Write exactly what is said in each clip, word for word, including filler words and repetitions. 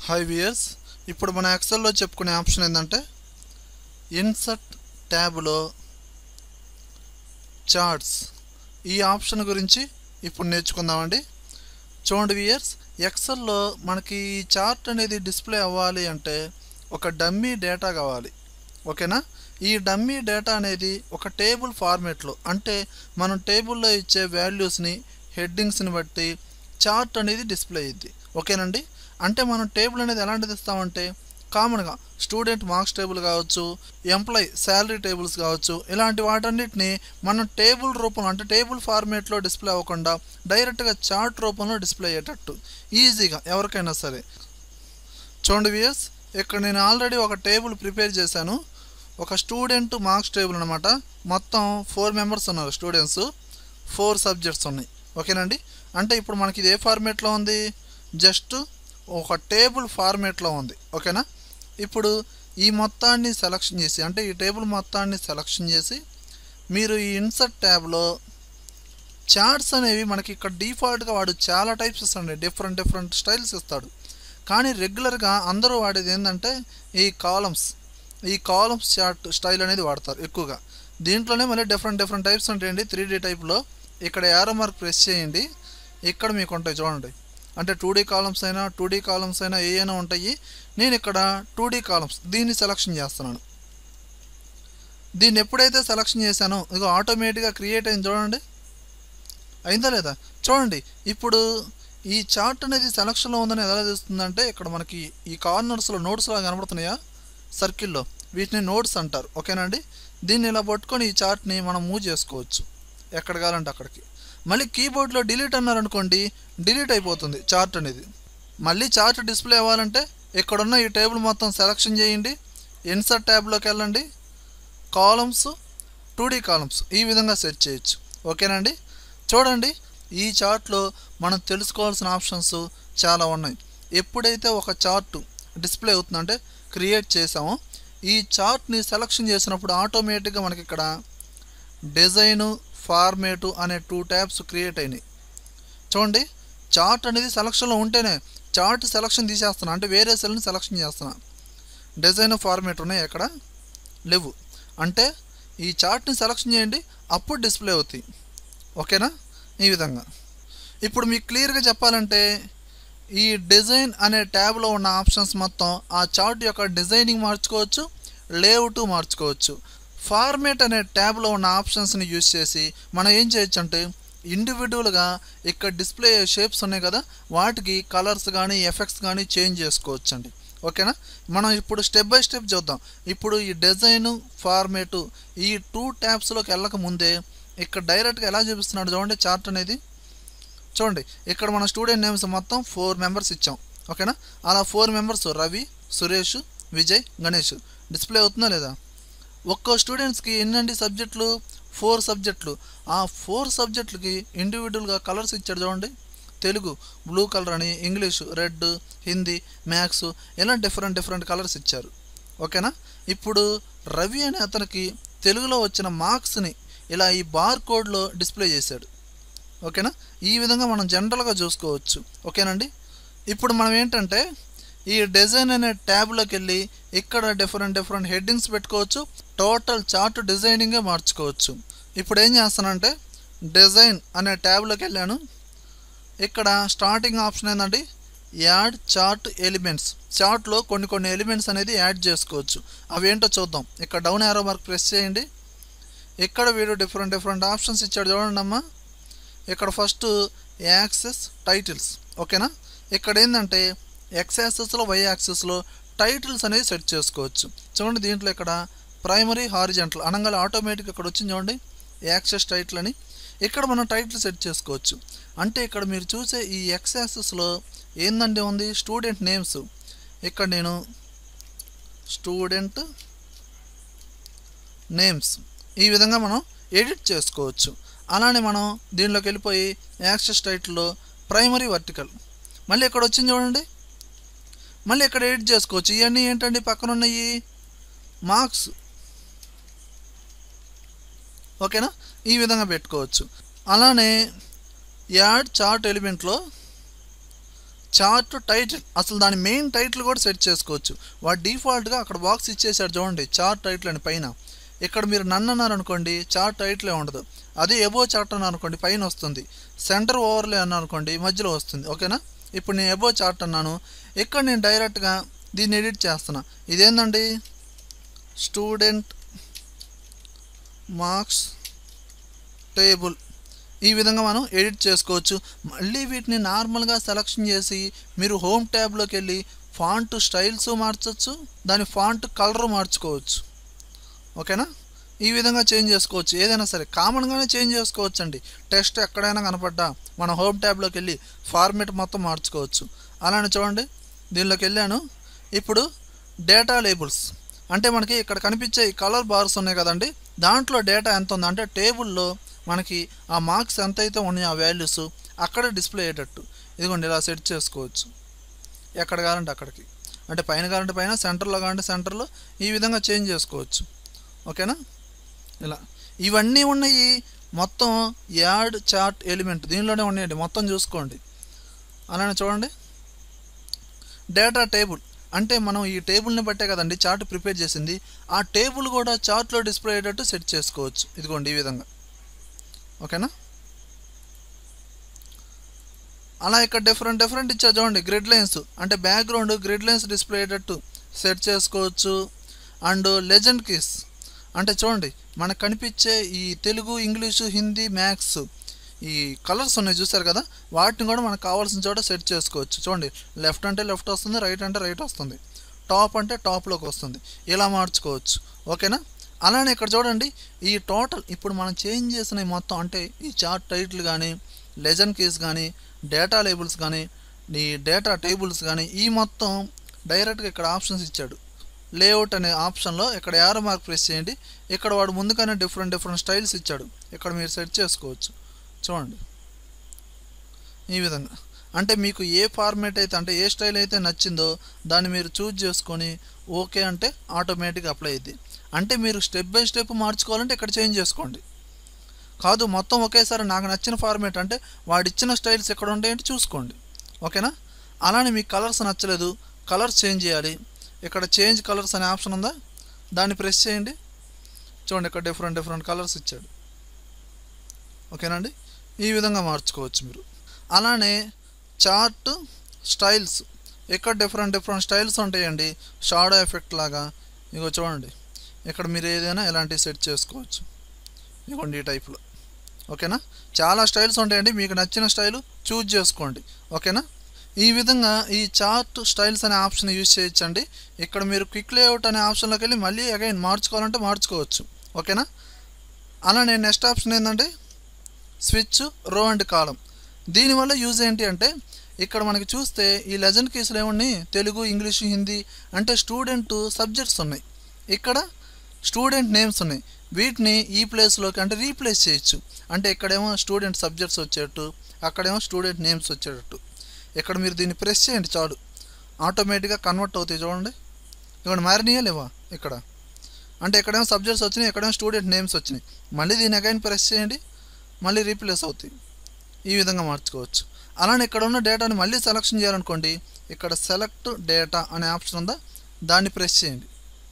Hi viewers, ఇప్పుడు మన ఎక్సెల్లో చెప్పుకునే ఆప్షన్ ఏంటంటే ఇన్సర్ట్ ట్యాబ్లో చార్ట్స్. ఈ ఆప్షన్ గురించి ఇప్పుడు నేర్చుకుందామండి. చూడండి వియర్స్, ఎక్సెల్లో మనకి ఈ చార్ట్ అనేది డిస్ప్లే అవ్వాలి అంటే ఒక డమ్మీ డేటా కావాలి. ఓకేనా? ఈ డమ్మీ డేటా అనేది ఒక టేబుల్ ఫార్మేట్లో, అంటే మనం టేబుల్లో ఇచ్చే వాల్యూస్ని హెడ్డింగ్స్ని బట్టి చార్ట్ అనేది డిస్ప్లే అయ్యిద్ది. ఓకేనండి? అంటే మనం టేబుల్ అనేది ఎలాంటిది ఇస్తామంటే కామన్గా స్టూడెంట్ మార్క్స్ టేబుల్ కావచ్చు, ఎంప్లాయీ శాలరీ టేబుల్స్ కావచ్చు, ఇలాంటి వాటన్నిటిని మనం టేబుల్ రూపంలో, అంటే టేబుల్ ఫార్మేట్లో డిస్ప్లే అవ్వకుండా డైరెక్ట్గా చార్ట్ రూపంలో డిస్ప్లే అయ్యేటట్టు ఈజీగా ఎవరికైనా సరే. చూడండి వియర్స్, ఇక్కడ నేను ఆల్రెడీ ఒక టేబుల్ ప్రిపేర్ చేశాను. ఒక స్టూడెంట్ మార్క్స్ టేబుల్ అనమాట. మొత్తం ఫోర్ మెంబర్స్ ఉన్నారు స్టూడెంట్స్, ఫోర్ సబ్జెక్ట్స్ ఉన్నాయి. ఓకేనండి? అంటే ఇప్పుడు మనకి ఇది ఏ ఫార్మేట్లో ఉంది? జస్ట్ ఒక టేబుల్ ఫార్మేట్లో ఉంది. ఓకేనా? ఇప్పుడు ఈ మొత్తాన్ని సెలక్షన్ చేసి, అంటే ఈ టేబుల్ మొత్తాన్ని సెలక్షన్ చేసి మీరు ఈ ఇన్సర్ట్ ట్యాబ్లో చార్ట్స్ అనేవి మనకి ఇక్కడ డిఫాల్ట్గా వాడు చాలా టైప్స్ ఇస్తాడు, డిఫరెంట్ డిఫరెంట్ స్టైల్స్ ఇస్తాడు. కానీ రెగ్యులర్గా అందరూ వాడేది ఏంటంటే ఈ కాలమ్స్, ఈ కాలమ్స్ చార్ట్ స్టైల్ అనేది వాడతారు ఎక్కువగా. దీంట్లోనే మళ్ళీ డిఫరెంట్ డిఫరెంట్ టైప్స్ ఉంటాయండి. త్రీ డీ టైప్లో ఇక్కడ యారో మార్క్ ప్రెస్ చేయండి, ఇక్కడ మీకు ఉంటాయి చూడండి. అంటే టూ డీ కాలమ్స్ అయినా టూ డీ కాలమ్స్ అయినా ఏ అయినా ఉంటాయి. నేను ఇక్కడ టూ డీ కాలమ్స్ దీన్ని సెలక్షన్ చేస్తున్నాను. దీన్ని ఎప్పుడైతే సెలక్షన్ చేశానో ఇదిగో ఆటోమేటిక్గా క్రియేట్ అయింది. చూడండి, అయిందా లేదా? చూడండి, ఇప్పుడు ఈ చార్ట్ అనేది సెలక్షన్లో ఉందని ఎలా తెలుస్తుందంటే ఇక్కడ మనకి ఈ కార్నర్స్లో నోట్స్ లాగా కనబడుతున్నాయా సర్కిల్లో, వీటిని నోట్స్ అంటారు. ఓకేనండి? దీన్ని ఇలా పట్టుకొని ఈ చార్ట్ని మనం మూవ్ చేసుకోవచ్చు ఎక్కడ కావాలంటే అక్కడికి. మళ్ళీ కీబోర్డ్లో డిలీట్ అన్నారనుకోండి, డిలీట్ అయిపోతుంది చార్ట్ అనేది. మళ్ళీ చార్ట్ డిస్ప్లే అవ్వాలంటే ఇక్కడున్న ఈ టేబుల్ మొత్తం సెలక్షన్ చేయండి, ఇన్సర్ట్ ట్యాబ్లోకి వెళ్ళండి, కాలమ్స్, టూ డీ కాలమ్స్ ఈ విధంగా సెట్ చేయొచ్చు. ఓకేనండి? చూడండి, ఈ చార్ట్లో మనం తెలుసుకోవాల్సిన ఆప్షన్స్ చాలా ఉన్నాయి. ఎప్పుడైతే ఒక చార్ట్ డిస్ప్లే అవుతుందంటే క్రియేట్ చేసామో ఈ చార్ట్ని సెలక్షన్ చేసినప్పుడు ఆటోమేటిక్గా మనకి ఇక్కడ డిజైను, ఫార్మేటు అనే టూ ట్యాబ్స్ క్రియేట్ అయినాయి. చూడండి, చార్ట్ అనేది సెలక్షన్లో ఉంటేనే చార్ట్ సెలక్షన్ తీసేస్తున్నా, అంటే వేరే సెల్ని సెలక్షన్ చేస్తున్నా. డిజైన్, ఫార్మేట్ ఉన్నాయి, ఎక్కడ లేవు. అంటే ఈ చార్ట్ని సెలక్షన్ చేయండి, అప్పుడు డిస్ప్లే అవుతాయి. ఓకేనా? ఈ విధంగా. ఇప్పుడు మీకు క్లియర్గా చెప్పాలంటే ఈ డిజైన్ అనే ట్యాబ్లో ఉన్న ఆప్షన్స్ మొత్తం ఆ చార్ట్ యొక్క డిజైనింగ్ మార్చుకోవచ్చు, లేఅవుట్ మార్చుకోవచ్చు. ఫార్మేట్ అనే ట్యాబ్లో ఉన్న ఆప్షన్స్ని యూజ్ చేసి మనం ఏం చేయొచ్చు అంటే ఇండివిజువల్గా ఇక్కడ డిస్ప్లే షేప్స్ ఉన్నాయి కదా, వాటికి కలర్స్ కానీ ఎఫెక్ట్స్ కానీ చేంజ్ చేసుకోవచ్చు అండి. ఓకేనా? మనం ఇప్పుడు స్టెప్ బై స్టెప్ చూద్దాం. ఇప్పుడు ఈ డిజైను, ఫార్మేటు ఈ టూ ట్యాబ్స్లోకి వెళ్ళక ముందే ఇక్కడ డైరెక్ట్గా ఎలా చూపిస్తున్నాడు చూడండి చార్ట్ అనేది. చూడండి, ఇక్కడ మన స్టూడెంట్ నేమ్స్ మొత్తం ఫోర్ మెంబర్స్ ఇచ్చాం. ఓకేనా? అలా four members Ravi, Suresh, Vijay, Ganesh display అవుతుందా లేదా? ఒక్కో స్టూడెంట్స్కి ఎన్నండి సబ్జెక్టులు? ఫోర్ సబ్జెక్టులు. ఆ ఫోర్ సబ్జెక్టులకి ఇండివిజువల్గా కలర్స్ ఇచ్చాడు చూడండి. తెలుగు బ్లూ కలర్ అని, ఇంగ్లీషు రెడ్, హిందీ మ్యాథ్స్ ఇలా డిఫరెంట్ డిఫరెంట్ కలర్స్ ఇచ్చారు. ఓకేనా? ఇప్పుడు రవి అనే అతనికి తెలుగులో వచ్చిన మార్క్స్ని ఇలా ఈ బార్ కోడ్లో డిస్ప్లే చేశాడు. ఓకేనా? ఈ విధంగా మనం జనరల్గా చూసుకోవచ్చు. ఓకేనండి? ఇప్పుడు మనం ఏంటంటే ఈ డిజైన్ అనే ట్యాబ్లోకి వెళ్ళి ఇక్కడ డిఫరెంట్ డిఫరెంట్ హెడ్డింగ్స్ పెట్టుకోవచ్చు, టోటల్ చార్ట్ డిజైనింగే మార్చుకోవచ్చు. ఇప్పుడు ఏం చేస్తానంటే డిజైన్ అనే ట్యాబ్లోకి వెళ్ళాను. ఇక్కడ స్టార్టింగ్ ఆప్షన్ ఏంటంటే యాడ్ చార్ట్ ఎలిమెంట్స్. చార్ట్లో కొన్ని కొన్ని ఎలిమెంట్స్ అనేది యాడ్ చేసుకోవచ్చు. అవి ఏంటో చూద్దాం. ఇక్కడ డౌన్ యారో మార్క్ ప్రెస్ చేయండి. ఇక్కడ వీడు డిఫరెంట్ డిఫరెంట్ ఆప్షన్స్ ఇచ్చాడు చూడండి అమ్మా. ఇక్కడ ఫస్ట్ యాక్సెస్ టైటిల్స్. ఓకేనా? ఇక్కడ ఏంటంటే ఎక్స్ యాక్సెస్లో, వై యాక్సెస్లో టైటిల్స్ అనేది సెట్ చేసుకోవచ్చు. చూడండి, దీంట్లో ఇక్కడ ప్రైమరీ, హారిజెంటల్ అనగానే ఆటోమేటిక్ ఇక్కడ వచ్చింది చూడండి యాక్సెస్ టైటిల్ అని. ఇక్కడ మనం టైటిల్ సెట్ చేసుకోవచ్చు. అంటే ఇక్కడ మీరు చూసే ఈ ఎక్స్ యాక్సెస్లో ఏందంటే ఉంది స్టూడెంట్ నేమ్స్. ఇక్కడ నేను స్టూడెంట్ నేమ్స్ ఈ విధంగా మనం ఎడిట్ చేసుకోవచ్చు. అలానే మనం దీనిలోకి వెళ్ళిపోయి యాక్సెస్ టైటిల్లో ప్రైమరీ, వర్టికల్ మళ్ళీ ఇక్కడ వచ్చింది చూడండి. మళ్ళీ ఇక్కడ ఎడిట్ చేసుకోవచ్చు. ఇవన్నీ ఏంటండి పక్కన ఉన్నాయి మార్క్స్. ఓకేనా? ఈ విధంగా పెట్టుకోవచ్చు. అలానే యాడ్ చార్ట్ ఎలిమెంట్లో చార్ట్ టైటిల్, అసలు దాని మెయిన్ టైటిల్ కూడా సెట్ చేసుకోవచ్చు. వాడు డిఫాల్ట్గా అక్కడ బాక్స్ ఇచ్చేసాడు చూడండి, చార్ట్ టైటిల్ అని పైన. ఇక్కడ మీరు నన్ను అన్నారు అనుకోండి, చార్ట్ టైటిలే ఉండదు. అదే ఎబో చార్ట్ అన్నారు అనుకోండి పైన వస్తుంది, సెంటర్ ఓవర్లే అన్నారు అనుకోండి మధ్యలో వస్తుంది. ఓకేనా? ఇప్పుడు నేను ఎబో చార్ట్ అన్నాను, ఇక్కడ నేను డైరెక్ట్గా దీన్ని ఎడిట్ చేస్తున్నా. ఇదేందండి, స్టూడెంట్ మార్క్స్ టేబుల్. ఈ విధంగా మనం ఎడిట్ చేసుకోవచ్చు. మళ్ళీ వీటిని నార్మల్గా సెలెక్షన్ చేసి మీరు హోమ్ ట్యాబ్లోకి వెళ్ళి ఫాంట్ స్టైల్స్ మార్చవచ్చు, దాని ఫాంట్ కలర్ మార్చుకోవచ్చు. ఓకేనా? ఈ విధంగా చేంజ్ చేసుకోవచ్చు. ఏదైనా సరే కామన్గానే చేంజ్ చేసుకోవచ్చు అండి. టెక్స్ట్ ఎక్కడైనా కనపడ్డా మన హోమ్ ట్యాబ్లోకి వెళ్ళి ఫార్మేట్ మొత్తం మార్చుకోవచ్చు. అలానే చూడండి, దీనిలోకి వెళ్ళాను. ఇప్పుడు డేటా లేబుల్స్ అంటే మనకి ఇక్కడ కనిపించే ఈ కలర్ బార్స్ ఉన్నాయి కదండి, దాంట్లో డేటా ఎంత ఉంది అంటే టేబుల్లో మనకి ఆ మార్క్స్ ఎంత అయితే ఉన్నాయో ఆ వాల్యూస్ అక్కడ డిస్ప్లే అయ్యేటట్టు ఇదిగోండి ఇలా సెట్ చేసుకోవచ్చు. ఎక్కడ కావాలంటే అక్కడికి, అంటే పైన కావాలంటే పైన, సెంటర్లో కావాలంటే సెంటర్లో, ఈ విధంగా చేంజ్ చేసుకోవచ్చు. ఓకేనా? ఇలా ఇవన్నీ ఉన్నాయి. మొత్తం యాడ్ చార్ట్ ఎలిమెంట్ దీనిలోనే ఉన్నాయండి, మొత్తం చూసుకోండి. అలానే చూడండి, డేటా టేబుల్ అంటే మనం ఈ టేబుల్ని బట్టే కదండి చార్ట్ ప్రిపేర్ చేసింది. ఆ టేబుల్ కూడా చార్ట్లో డిస్ప్లే అయ్యేటట్టు సెట్ చేసుకోవచ్చు. ఇదిగోండి ఈ విధంగా. ఓకేనా? అలా ఇక్కడ డిఫరెంట్ డిఫరెంట్ ఇచ్చా చూడండి. గ్రిడ్ లైన్స్ అంటే బ్యాక్గ్రౌండ్ గ్రిడ్ లైన్స్ డిస్ప్లే అయ్యేటట్టు సెట్ చేసుకోవచ్చు. అండ్ లెజెండ్ కీస్ అంటే చూడండి మనకు కనిపించే ఈ తెలుగు, ఇంగ్లీషు, హిందీ, మ్యాథ్స్ ఈ కలర్స్ ఉన్నాయి చూసారు కదా, వాటిని కూడా మనకు కావాల్సిన చోట సెట్ చేసుకోవచ్చు. చూడండి, లెఫ్ట్ అంటే లెఫ్ట్ వస్తుంది, రైట్ అంటే రైట్ వస్తుంది, టాప్ అంటే టాప్లోకి వస్తుంది. ఇలా మార్చుకోవచ్చు. ఓకేనా? అలానే ఇక్కడ చూడండి, ఈ టోటల్ ఇప్పుడు మనం చేంజ్ చేసిన మొత్తం అంటే ఈ చార్ట్ టైటిల్ కానీ, లెజెండ్ కీస్ కానీ, డేటా లేబుల్స్ కానీ, ఈ డేటా టేబుల్స్ కానీ, ఈ మొత్తం డైరెక్ట్గా ఇక్కడ ఆప్షన్స్ ఇచ్చాడు. లేఅవుట్ అనే ఆప్షన్లో ఇక్కడ యారో మార్క్ ప్రెస్ చేయండి. ఇక్కడ వాడు ముందుగానే డిఫరెంట్ డిఫరెంట్ స్టైల్స్ ఇచ్చాడు, ఇక్కడ మీరు సెట్ చేసుకోవచ్చు. చూడండి ఈ విధంగా. అంటే మీకు ఏ ఫార్మేట్ అయితే అంటే ఏ స్టైల్ అయితే నచ్చిందో దాన్ని మీరు చూజ్ చేసుకొని ఓకే అంటే ఆటోమేటిక్గా అప్లై అయ్యింది. అంటే మీరు స్టెప్ బై స్టెప్ మార్చుకోవాలంటే ఇక్కడ చేంజ్ చేసుకోండి. కాదు మొత్తం ఒకేసారి నాకు నచ్చిన ఫార్మేట్ అంటే వాడిచ్చిన స్టైల్స్ ఎక్కడ ఉంటాయంటే చూసుకోండి. ఓకేనా? అలానే మీకు కలర్స్ నచ్చలేదు, కలర్స్ చేంజ్ చేయాలి. ఇక్కడ చేంజ్ కలర్స్ అనే ఆప్షన్ ఉందా, దాన్ని ప్రెస్ చేయండి. చూడండి ఇక్కడ డిఫరెంట్ డిఫరెంట్ కలర్స్ ఇచ్చాడు. ఓకేనండి? ఈ విధంగా మార్చుకోవచ్చు మీరు. అలానే చార్ట్ స్టైల్స్ ఇక్కడ డిఫరెంట్ డిఫరెంట్ స్టైల్స్ ఉంటాయండి, షాడో ఎఫెక్ట్ లాగా. ఇగో చూడండి, ఇక్కడ మీరు ఏదైనా ఇలాంటివి సెట్ చేసుకోవచ్చు. ఇదిగోండి ఈ టైప్లో. ఓకేనా? చాలా స్టైల్స్ ఉంటాయండి, మీకు నచ్చిన స్టైలు చూజ్ చేసుకోండి. ఓకేనా? ఈ విధంగా ఈ చార్ట్ స్టైల్స్ అనే ఆప్షన్ యూజ్ చేయొచ్చండి. ఇక్కడ మీరు క్విక్ లేఅవుట్ అనే ఆప్షన్లోకి వెళ్ళి మళ్ళీ అగైన్ మార్చుకోవాలంటే మార్చుకోవచ్చు. ఓకేనా? అలానే నెక్స్ట్ ఆప్షన్ ఏంటంటే స్విచ్ రో అండ్ కాలం. దీనివల్ల యూజ్ ఏంటి అంటే ఇక్కడ మనకి చూస్తే ఈ లెజెండ్ కీస్లో ఏమన్నాయి, తెలుగు, ఇంగ్లీషు, హిందీ అంటే స్టూడెంట్ సబ్జెక్ట్స్ ఉన్నాయి, ఇక్కడ స్టూడెంట్ నేమ్స్ ఉన్నాయి. వీటిని ఈ ప్లేస్లోకి అంటే రీప్లేస్ చేయొచ్చు. అంటే ఇక్కడేమో స్టూడెంట్ సబ్జెక్ట్స్ వచ్చేటట్టు, అక్కడేమో స్టూడెంట్ నేమ్స్ వచ్చేటట్టు. ఇక్కడ మీరు దీన్ని ప్రెస్ చేయండి చాలు, ఆటోమేటిక్గా కన్వర్ట్ అవుతాయి. చూడండి ఇక్కడ మారినాయా లేవా, ఇక్కడ అంటే ఎక్కడేమో సబ్జెక్ట్స్ వచ్చినాయి, ఎక్కడేమో స్టూడెంట్ నేమ్స్ వచ్చినాయి. మళ్ళీ దీన్ని అగైన్ ప్రెస్ చేయండి, మళ్ళీ రీప్లేస్ అవుతాయి. ఈ విధంగా మార్చుకోవచ్చు. అలానే ఇక్కడ ఉన్న డేటాని మళ్ళీ సెలెక్షన్ చేయాలనుకోండి, ఇక్కడ సెలెక్ట్ డేటా అనే ఆప్షన్ ఉందా, దాన్ని ప్రెస్ చేయండి.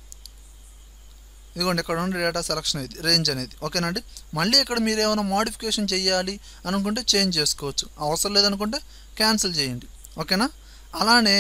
ఇదిగోండి ఇక్కడ ఉన్న డేటా సెలెక్షన్ అనేది రేంజ్ అనేది. ఓకేనండి? మళ్ళీ ఇక్కడ మీరు ఏమైనా మోడిఫికేషన్ చేయాలి అనుకుంటే చేంజ్ చేసుకోవచ్చు, అవసరం లేదనుకుంటే క్యాన్సిల్ చేయండి. ఓకేనా? అలానే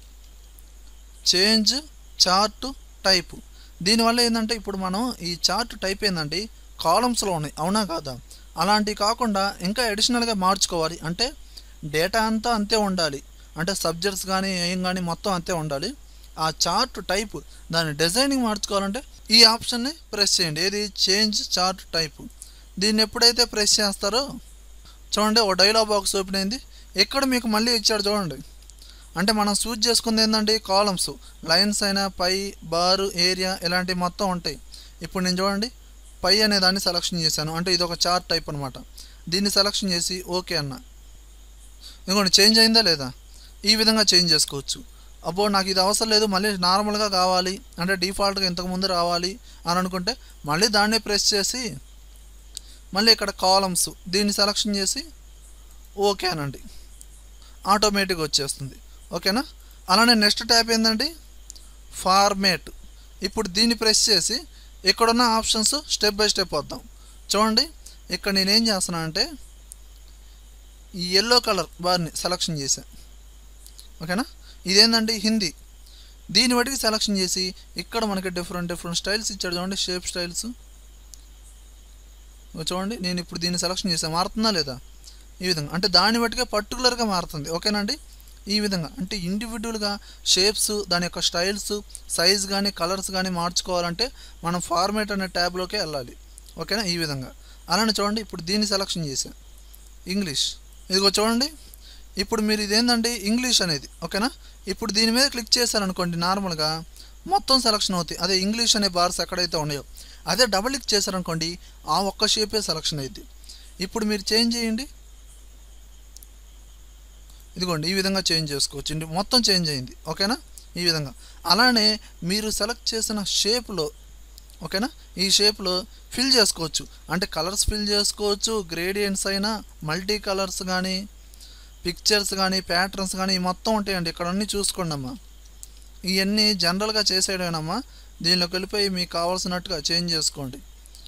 చేంజ్ చార్ట్ టైపు. దీనివల్ల ఏంటంటే ఇప్పుడు మనం ఈ చార్ట్ టైప్ ఏంటంటే కాలమ్స్లో ఉన్నాయి, అవునా కాదా? అలాంటివి కాకుండా ఇంకా అడిషనల్గా మార్చుకోవాలి అంటే డేటా అంతా అంతే ఉండాలి, అంటే సబ్జెక్ట్స్ కానీ ఏం కానీ మొత్తం అంతే ఉండాలి. ఆ చార్ట్ టైపు దాని డిజైనింగ్ మార్చుకోవాలంటే ఈ ఆప్షన్ని ప్రెస్ చేయండి. ఏది, చేంజ్ చార్ట్ టైపు. దీన్ని ఎప్పుడైతే ప్రెస్ చేస్తారో చూడండి ఒక డైలాగ్ బాక్స్ ఓపెన్ అయింది. ఇక్కడ మీకు మళ్ళీ ఇచ్చాడు చూడండి. అంటే మనం చూజ్ చేసుకుంది ఏంటంటే కాలమ్స్, లైన్స్ అయినా పై, బారు, ఏరియా ఇలాంటివి మొత్తం ఉంటాయి. ఇప్పుడు నేను చూడండి పై అనే దాన్ని సెలెక్షన్ చేశాను, అంటే ఇది ఒక చార్ట్ టైప్ అనమాట. దీన్ని సెలెక్షన్ చేసి ఓకే అన్న. ఇంకోటి చేంజ్ అయిందా లేదా, ఈ విధంగా చేంజ్ చేసుకోవచ్చు. అబ్బో నాకు ఇది అవసరం లేదు, మళ్ళీ నార్మల్గా కావాలి అంటే డిఫాల్ట్గా ఇంతకుముందు రావాలి అని అనుకుంటే మళ్ళీ దాన్నే ప్రెస్ చేసి మళ్ళీ ఇక్కడ కాలమ్స్ దీన్ని సెలెక్షన్ చేసి ఓకే అనండి. ఆటోమేటిక్గా వచ్చేస్తుంది. ఓకేనా. అలానే నెక్స్ట్ ట్యాబ్ ఏంటండి, ఫార్మేట్. ఇప్పుడు దీన్ని ప్రెస్ చేసి ఇక్కడున్న ఆప్షన్స్ స్టెప్ బై స్టెప్ వద్దాం. చూడండి, ఇక్కడ నేనేం చేస్తున్నానంటే ఈ ఎల్లో కలర్ బార్ని సెలక్షన్ చేశాను. ఓకేనా. ఇదేంటండి, హిందీ. దీన్ని బట్టి సెలక్షన్ చేసి ఇక్కడ మనకి డిఫరెంట్ డిఫరెంట్ స్టైల్స్ ఇచ్చాడు. చూడండి, షేప్ స్టైల్స్. చూడండి, నేను ఇప్పుడు దీన్ని సెలక్షన్ చేసాను. మారుతుందా లేదా? ఈ విధంగా అంటే దాన్ని బట్టిగా పర్టికులర్గా మారుతుంది. ఓకేనండి. ఈ విధంగా అంటే ఇండివిజువల్గా షేప్స్, దాని యొక్క స్టైల్స్, సైజ్ కానీ కలర్స్ కానీ మార్చుకోవాలంటే మనం ఫార్మేట్ అనే ట్యాబ్లోకి వెళ్ళాలి. ఓకేనా. ఈ విధంగా అలానే చూడండి, ఇప్పుడు దీన్ని సెలక్షన్ చేశాను, ఇంగ్లీష్. ఇదిగో చూడండి, ఇప్పుడు మీరు ఇదేంటండి, ఇంగ్లీష్ అనేది. ఓకేనా. ఇప్పుడు దీని మీద క్లిక్ చేశారనుకోండి, నార్మల్గా మొత్తం సెలక్షన్ అవుతాయి. అదే ఇంగ్లీష్ అనే బార్స్ ఎక్కడైతే ఉన్నాయో, అదే డబుల్ క్లిక్ చేశారనుకోండి ఆ ఒక్క షేపే సెలక్షన్ అయింది. ఇప్పుడు మీరు చేంజ్ చేయండి, ఇదిగోండి ఈ విధంగా చేంజ్ చేసుకోవచ్చు. మొత్తం చేంజ్ అయింది. ఓకేనా. ఈ విధంగా అలానే మీరు సెలెక్ట్ చేసిన షేప్లో, ఓకేనా, ఈ షేప్లో ఫిల్ చేసుకోవచ్చు. అంటే కలర్స్ ఫిల్ చేసుకోవచ్చు, గ్రేడియంట్స్ అయినా, మల్టీ కలర్స్ కానీ, పిక్చర్స్ కానీ, ప్యాటర్న్స్ కానీ మొత్తం ఉంటాయండి. ఇక్కడ అన్నీ చూసుకోండి అమ్మా. ఇవన్నీ జనరల్గా చేసేయడమేనమ్మా. దీనిలోకి వెళ్ళిపోయి మీకు కావాల్సినట్టుగా చేంజ్ చేసుకోండి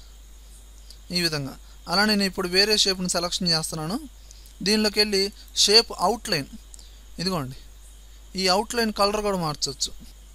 ఈ విధంగా. అలా నేను ఇప్పుడు వేరే షేప్ని సెలెక్షన్ చేస్తున్నాను. దీనిలోకి వెళ్ళి షేప్ అవుట్లైన్, ఇదిగోండి ఈ అవుట్లైన్ కలర్ కూడా మార్చవచ్చు.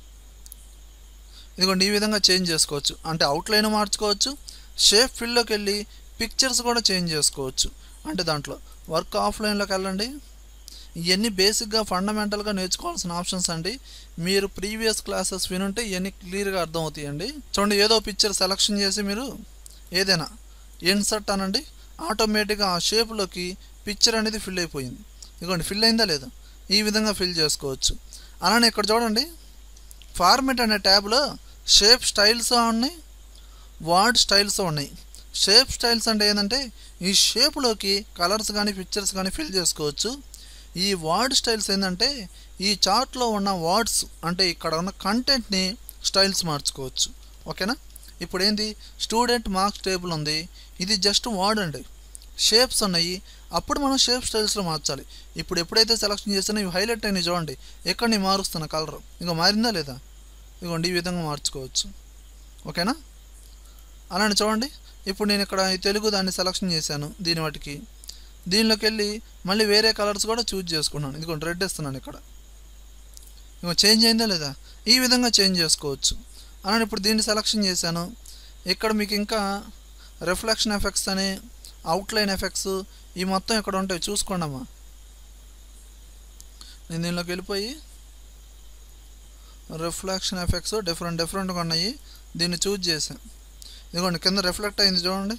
ఇదిగోండి ఈ విధంగా చేంజ్ చేసుకోవచ్చు. అంటే అవుట్లైన్ మార్చుకోవచ్చు. షేప్ ఫిల్లోకి వెళ్ళి పిక్చర్స్ కూడా చేంజ్ చేసుకోవచ్చు. అంటే దాంట్లో వర్క్ ఆఫ్లైన్లోకి వెళ్ళండి. ఇవన్నీ బేసిక్గా ఫండమెంటల్గా నేర్చుకోవాల్సిన ఆప్షన్స్ అండి. మీరు ప్రీవియస్ క్లాసెస్ వినుంటే ఇవన్నీ క్లియర్గా అర్థమవుతాయండి. చూడండి, ఏదో పిక్చర్ సెలెక్షన్ చేసి మీరు ఏదైనా ఇన్సర్ట్ అనండి, ఆటోమేటిక్గా ఆ షేప్లోకి పిక్చర్ అనేది ఫిల్ అయిపోయింది. ఇదిగోండి ఫిల్ అయిందా లేదా? ఈ విధంగా ఫిల్ చేసుకోవచ్చు. అలానే ఇక్కడ చూడండి, ఫార్మెట్ అనే ట్యాబ్లో షేప్ స్టైల్స్ ఉన్నాయి, వర్డ్ స్టైల్స్ ఉన్నాయి. షేప్ స్టైల్స్ అంటే ఏంటంటే ఈ షేప్లోకి కలర్స్ కానీ పిక్చర్స్ కానీ ఫిల్ చేసుకోవచ్చు. ఈ వర్డ్ స్టైల్స్ ఏంటంటే ఈ చార్ట్లో ఉన్న వర్డ్స్ అంటే ఇక్కడ ఉన్న కంటెంట్ని స్టైల్స్ మార్చుకోవచ్చు. ఓకేనా. ఇప్పుడు ఏంది, స్టూడెంట్ మార్క్స్ టేబుల్ ఉంది, ఇది జస్ట్ వర్డ్ అండి. షేప్స్ ఉన్నాయి, అప్పుడు మనం షేప్ స్టైల్స్లో మార్చాలి. ఇప్పుడు ఎప్పుడైతే సెలెక్షన్ చేస్తానో ఇవి హైలైట్ అయినాయి చూడండి, ఎక్కడ నేను మారుస్తున్న కలర్ ఇంకా మారిందా లేదా? ఇదిగోండి ఈ విధంగా మార్చుకోవచ్చు. ఓకేనా. అలానే చూడండి, ఇప్పుడు నేను ఇక్కడ ఈ తెలుగు దాన్ని సెలెక్షన్ చేశాను. దీని వాటికి దీనిలోకి వెళ్ళి మళ్ళీ వేరే కలర్స్ కూడా చూజ్ చేసుకున్నాను. ఇదిగోండి రెడ్ ఇస్తున్నాను ఇక్కడ. ఇగో చేంజ్ అయిందా లేదా? ఈ విధంగా చేంజ్ చేసుకోవచ్చు. అలానే ఇప్పుడు దీన్ని సెలెక్షన్ చేశాను. ఇక్కడ మీకు ఇంకా రిఫ్లెక్షన్ ఎఫెక్ట్స్ అని, అవుట్లైన్ ఎఫెక్ట్స్ ఈ మొత్తం ఇక్కడ ఉంటాయి, చూసుకోండి అమ్మా. నేను దీనిలోకి వెళ్ళిపోయి రిఫ్లెక్షన్ ఎఫెక్ట్స్ డిఫరెంట్ డిఫరెంట్గా ఉన్నాయి, దీన్ని చూజ్ చేశాను. ఇదిగోండి కింద రిఫ్లెక్ట్ అయింది చూడండి.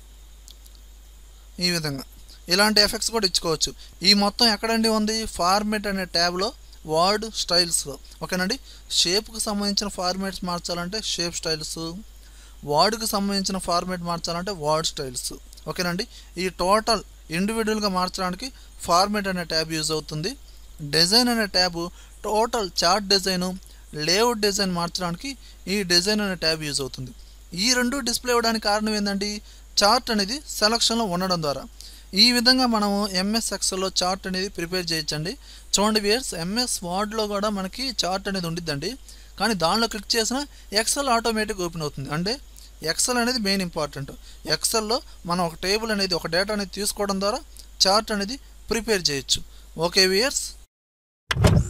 ఈ విధంగా ఇలాంటి ఎఫెక్ట్స్ కూడా ఇచ్చుకోవచ్చు. ఈ మొత్తం ఎక్కడండి ఉంది, ఫార్మేట్ అనే ట్యాబ్లో వర్డ్ స్టైల్స్లో. ఓకేనండి. షేప్కి సంబంధించిన ఫార్మేట్స్ మార్చాలంటే షేప్ స్టైల్స్, వర్డ్కి సంబంధించిన ఫార్మేట్ మార్చాలంటే వర్డ్ స్టైల్స్. ఓకేనండి. ఈ టోటల్ ఇండివిజువల్గా మార్చడానికి ఫార్మేట్ అనే ట్యాబ్ యూజ్ అవుతుంది. డిజైన్ అనే tab total chart design, layout design మార్చడానికి ఈ డిజైన్ అనే ట్యాబ్ యూజ్ అవుతుంది. ఈ రెండు డిస్ప్లే అవ్వడానికి కారణం ఏంటండి, చార్ట్ అనేది సెలక్షన్లో ఉండడం ద్వారా. ఈ విధంగా మనము ఎంఎస్ ఎక్సెల్లో చార్ట్ అనేది ప్రిపేర్ చేయొచ్చండి. చూడండి వ్యూయర్స్, ఎంఎస్ వర్డ్లో కూడా మనకి చార్ట్ అనేది ఉండిద్దండి, కానీ దానిలో క్లిక్ చేసిన ఎక్సెల్ ఆటోమేటిక్ ఓపెన్ అవుతుంది. అంటే ఎక్సెల్ అనేది మెయిన్ ఇంపార్టెంట్. ఎక్సెల్లో మనం ఒక టేబుల్ అనేది, ఒక డేటా అనేది తీసుకోవడం ద్వారా చార్ట్ అనేది ప్రిపేర్ చేయొచ్చు. Okay viewers.